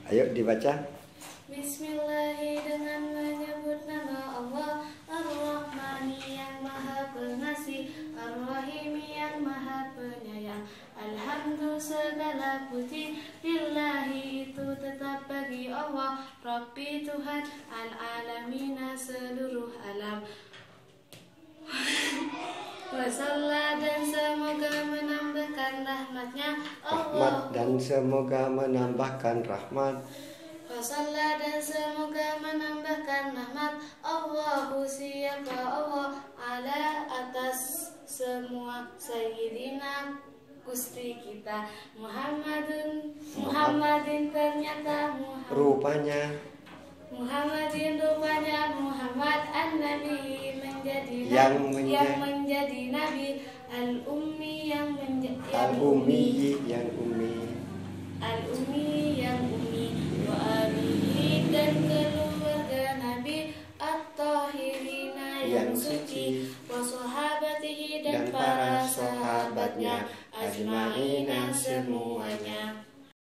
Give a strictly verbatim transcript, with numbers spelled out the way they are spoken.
Ayo dibaca. Bismillahi, dengan menyebut nama Allah, Ar-Rahmani yang maha pengasih, Ar-Rahimi yang maha penyayang. Alhamdulillah, segala puji lillahi, itu tetap bagi Allah, Rabbi Tuhan al-alamina, seluruh alam. Wassallallahu, dan semoga menambahkan rahmatnya Rahmat Allah. dan semoga menambahkan rahmat. Wassallallahu, dan semoga menambahkan rahmat Allahu, siapa Allah, ala atas semua sayyidina Gusti kita Muhammadun Muhammadin, ternyata Muhammad Rupanya Muhammadin, rupanya Muhammad an-Nabi, menjadi yang, nabi, menja yang menjadi nabi, al-ummi yang menjadi al-ummi yang ummi, al-ummi yang ummi, wa alihi, dan keluarga Nabi at-tahirina yang suci, wa sahabatihi, dan para sahabatnya ajma'ina semuanya.